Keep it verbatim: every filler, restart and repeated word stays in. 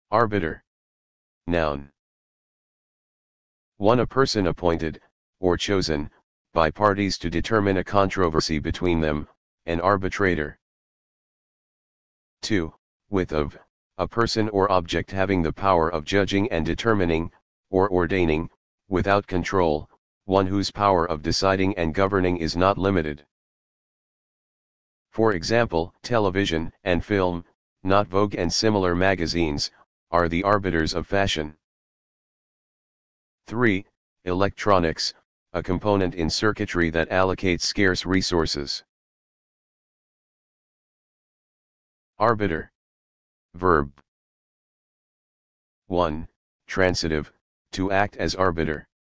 Arbiter. Noun. one. A person appointed, or chosen, by parties to determine a controversy between them, an arbitrator. two. With of, a person or object having the power of judging and determining, or ordaining, without control, one whose power of deciding and governing is not limited. For example, television and film, not Vogue and similar magazines, are the arbiters of fashion. three. Electronics, a component in circuitry that allocates scarce resources. Arbiter. Verb. one. Transitive, to act as arbiter.